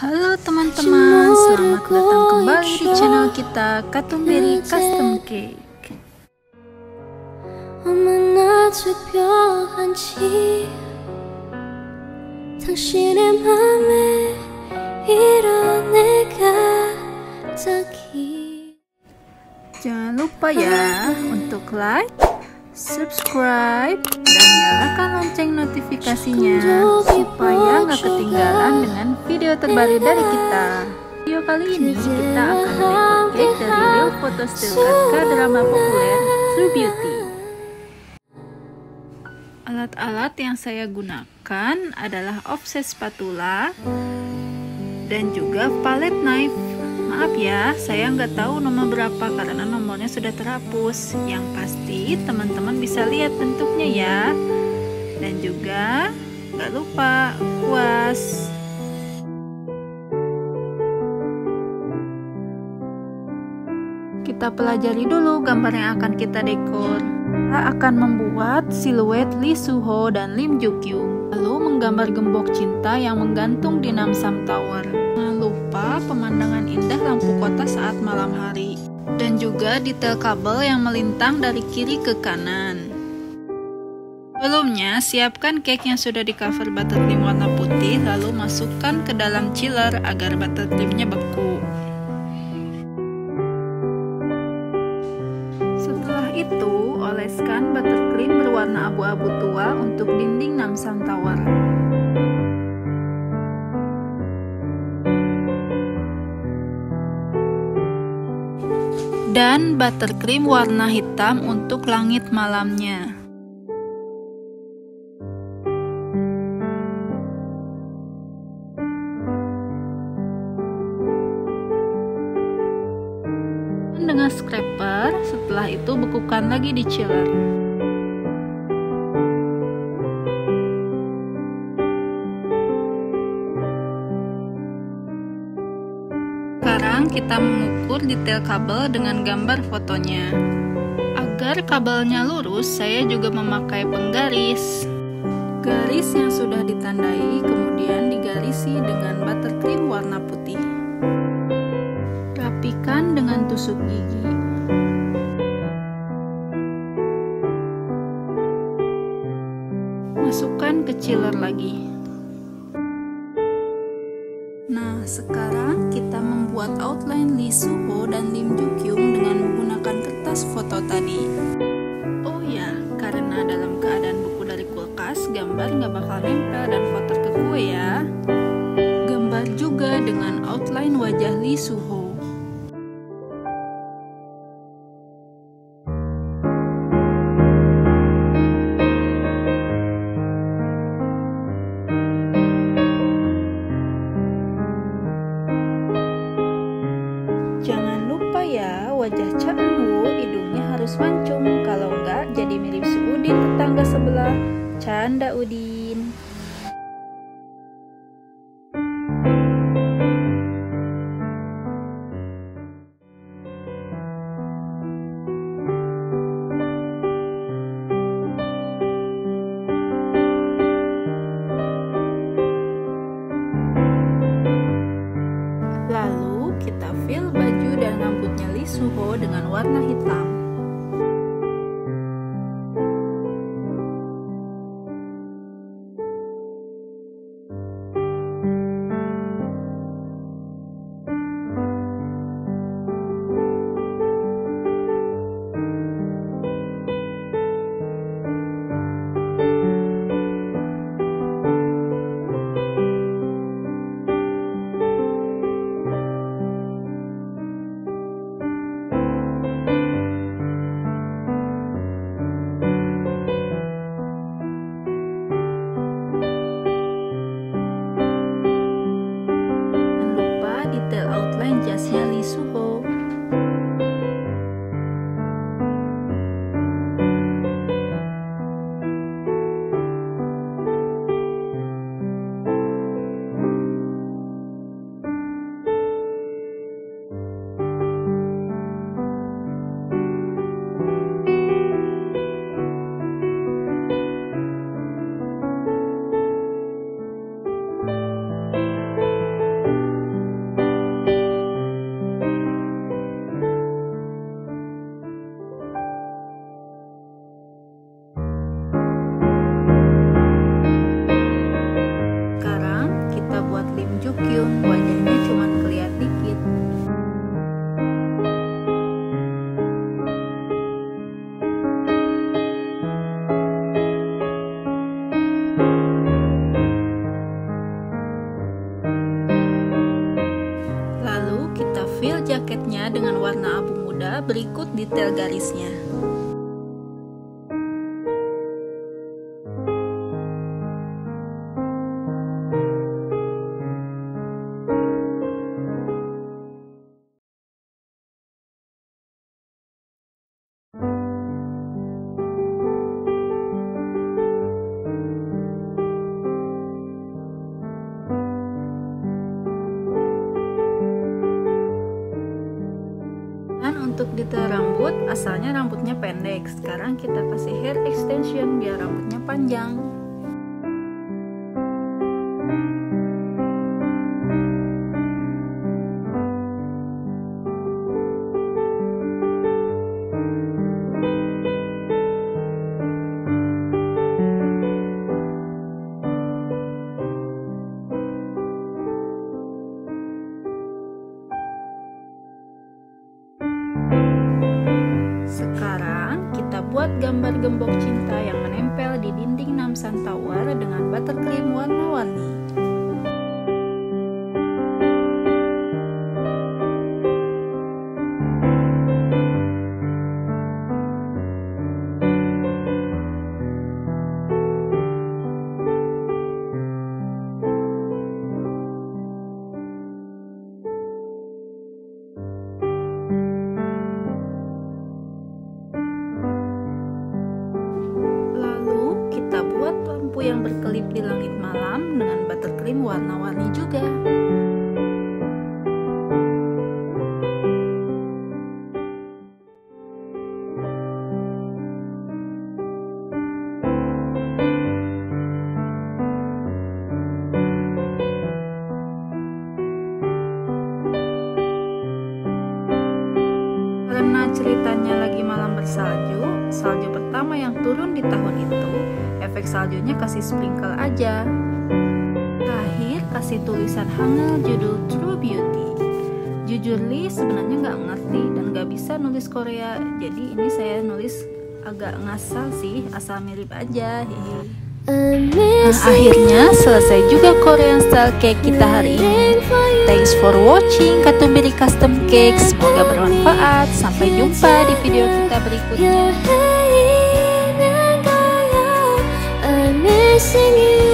Halo teman-teman, selamat datang kembali di channel kita Katumberry Custom Cake. 어머나 특별한지 당신의 맘에 이런 내가 딱히. Jangan lupa ya untuk like, subscribe, dan nyalakan lonceng notifikasinya supaya nggak ketinggalan dengan video terbaru dari kita. Video kali ini kita akan dekor cake dari real photo still drama populer True Beauty. Alat-alat yang saya gunakan adalah offset spatula dan juga palette knife. Maaf ya, saya nggak tahu nomor berapa karena nomornya sudah terhapus. Yang pasti teman-teman bisa lihat bentuknya ya. Dan juga nggak lupa kuas. Kita pelajari dulu gambar yang akan kita dekor. Kita akan membuat siluet Lee Soo-ho dan Lim Joo-kyung, lalu menggambar gembok cinta yang menggantung di Namsan Tower. Jangan lupa pemandangan indah lampu kota saat malam hari, dan juga detail kabel yang melintang dari kiri ke kanan. Sebelumnya, siapkan cake yang sudah di cover buttercream warna putih, lalu masukkan ke dalam chiller agar buttercreamnya beku. Setelah itu, oleskan buttercream berwarna abu-abu tua untuk dinding Namsan Tower. Dan buttercream warna hitam untuk langit malamnya. Dengan scraper, setelah itu bekukan lagi di chiller. Sekarang kita mengukur detail kabel dengan gambar fotonya. Agar kabelnya lurus, saya juga memakai penggaris. Garis yang sudah ditandai kemudian digarisi dengan buttercream warna putih. Rapikan dengan tusuk gigi. Masukkan ke chiller lagi. Nah, sekarang kita membuat outline Lee Soo-ho dan Lim Joo-kyung dengan menggunakan kertas foto tadi. Oh ya, karena dalam keadaan buku dari kulkas, gambar nggak bakal nempel dan foto ke kue ya. Gambar juga dengan outline wajah Lee Soo-ho. Jangan lupa ya, wajah Cha Eun-woo hidungnya harus mancung, kalau enggak jadi mirip si Udin tetangga sebelah. Canda Udin. Lalu kita fill baju dan rambutnya Lee Soo-ho dengan warna hitam. Detail outline jasnya Lee Soo-ho. Jukyung, wajahnya cuma kelihatan dikit. Lalu kita fill jaketnya dengan warna abu muda, berikut detail garisnya. Untuk detail rambut, asalnya rambutnya pendek, sekarang kita kasih hair extension biar rambutnya panjang. Sekarang kita buat gambar gembok cinta yang menempel di dinding Namsan Tower dengan buttercream warna-warni. Yang berkelip di langit malam dengan buttercream warna-warni juga. Karena ceritanya lagi malam bersalju, salju pertama yang turun di tahun itu, efek saljunya kasih sprinkle aja. Terakhir kasih tulisan Hangul judul True Beauty. Jujur Lee sebenarnya nggak ngerti dan nggak bisa nulis Korea, jadi ini saya nulis agak ngasal sih, asal mirip aja. Nah, akhirnya selesai juga Korean style cake kita hari ini. Thanks for watching Katumbiri Custom Cake. Semoga bermanfaat. Sampai jumpa di video kita berikutnya. Missing you.